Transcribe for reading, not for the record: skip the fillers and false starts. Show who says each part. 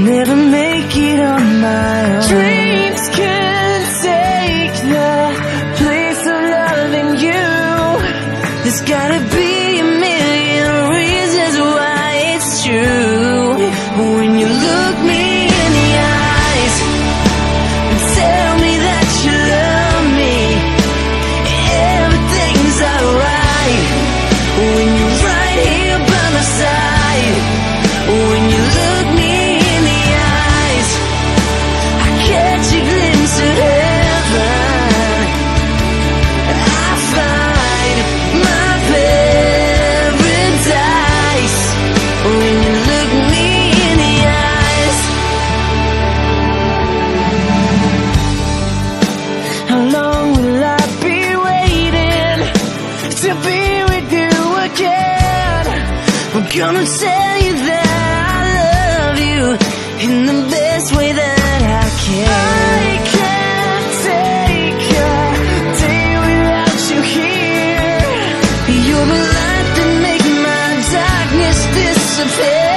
Speaker 1: never make it on my own. Dreams can't take the place of loving you. There's gotta be a million reasons why it's true. When you look me in the eyes and tell me that you love me, everything's alright. When you're right here by my side, when you look me in the eyes, I catch a glimpse of heaven. I find my paradise when you look me in the eyes. How long will I be waiting to be with you again? I'm gonna tell you that I love you in the best way that I can. I can't take a day without you here. You're the light that makes my darkness disappear.